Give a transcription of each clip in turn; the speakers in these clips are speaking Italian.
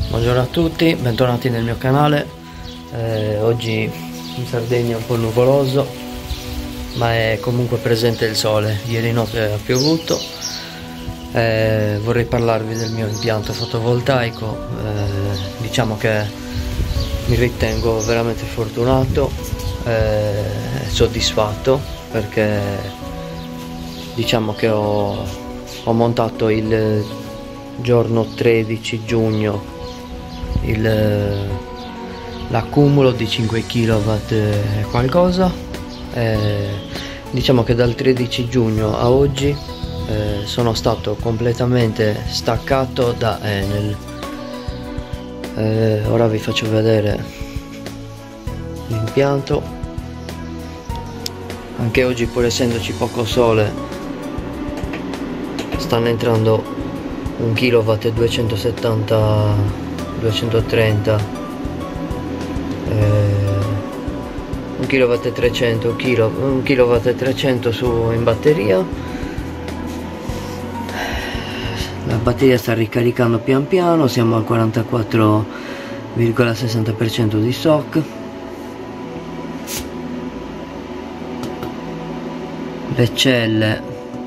Buongiorno a tutti, bentornati nel mio canale. Oggi in Sardegna è un po' nuvoloso, ma è comunque presente il sole. Ieri notte ha piovuto. Vorrei parlarvi del mio impianto fotovoltaico. Diciamo che mi ritengo veramente fortunato e soddisfatto, perché diciamo che ho montato il giorno 13 giugno l'accumulo di 5 kW e qualcosa. Diciamo che dal 13 giugno a oggi sono stato completamente staccato da Enel. Ora vi faccio vedere l'impianto. Anche oggi, pur essendoci poco sole, stanno entrando 1 kW e 270 230, 1 kW e 300 1 kW e 300 in batteria. La batteria sta ricaricando pian piano, siamo al 44,60% di stock. Le celle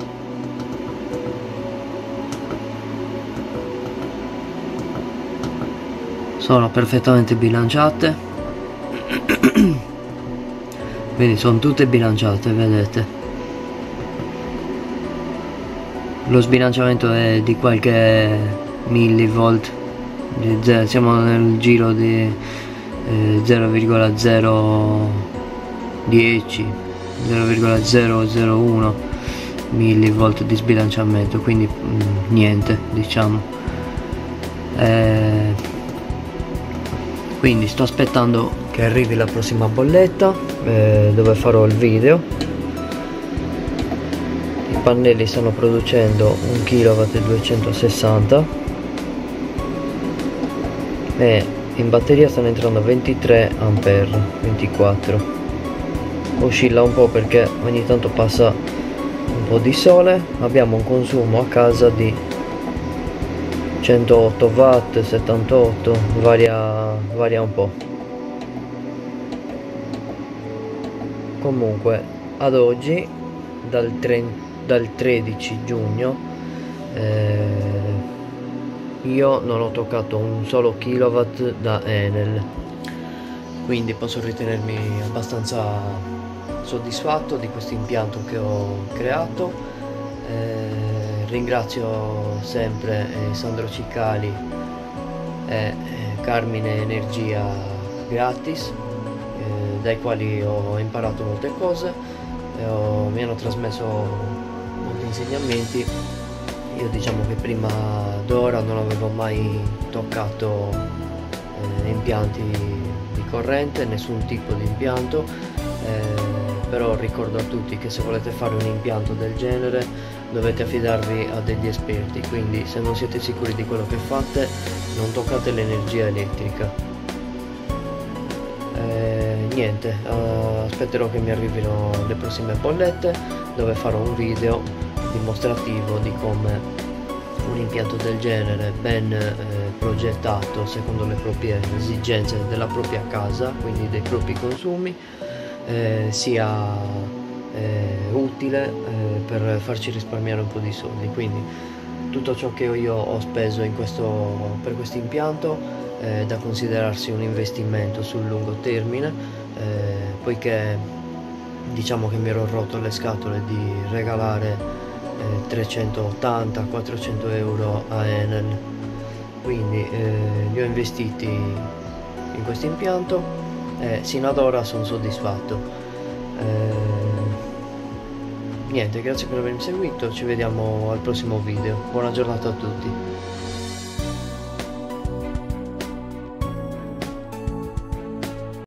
sono perfettamente bilanciate, quindi sono tutte bilanciate, vedete. Lo sbilanciamento è di qualche millivolt, siamo nel giro di 0,010 0,001 millivolt di sbilanciamento, quindi niente, diciamo. Quindi sto aspettando che arrivi la prossima bolletta, dove farò il video. I pannelli stanno producendo 1 kW e 260 e in batteria stanno entrando 23 ampere, 24. Oscilla un po' perché ogni tanto passa un po' di sole. Abbiamo un consumo a casa di 108 watt, 78, varia un po'. Comunque ad oggi, dal 13 giugno, io non ho toccato un solo kilowatt da Enel, quindi posso ritenermi abbastanza soddisfatto di questo impianto che ho creato. Ringrazio sempre Sandro Cicali e Carmine Energia Gratis, dai quali ho imparato molte cose, mi hanno trasmesso molti insegnamenti. Io diciamo che prima d'ora non avevo mai toccato impianti di corrente, nessun tipo di impianto, però ricordo a tutti che se volete fare un impianto del genere dovete affidarvi a degli esperti, quindi se non siete sicuri di quello che fate non toccate l'energia elettrica. Niente, aspetterò che mi arrivino le prossime bollette, dove farò un video dimostrativo di come un impianto del genere, ben progettato secondo le proprie esigenze della propria casa, quindi dei propri consumi, sia utile per farci risparmiare un po' di soldi. Quindi tutto ciò che io ho speso per questo impianto è da considerarsi un investimento sul lungo termine, poiché diciamo che mi ero rotto le scatole di regalare 380-400 euro a Enel, quindi li ho investiti in questo impianto e sino ad ora sono soddisfatto. Niente, grazie per avermi seguito, ci vediamo al prossimo video, buona giornata a tutti.